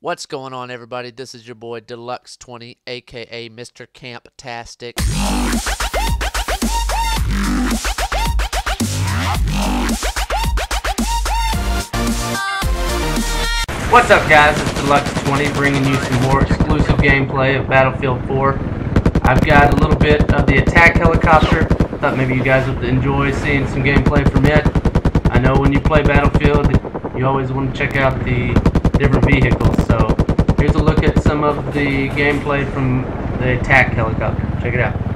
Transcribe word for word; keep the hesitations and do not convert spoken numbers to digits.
What's going on, everybody? This is your boy Deluxe twenty, aka Mister Camp-tastic. What's up, guys? It's Deluxe twenty bringing you some more exclusive gameplay of Battlefield four. I've got a little bit of the attack helicopter. Thought maybe you guys would enjoy seeing some gameplay from it. I know when you play Battlefield, you always want to check out the different vehicles. So here's a look at some of the gameplay from the attack helicopter. Check it out.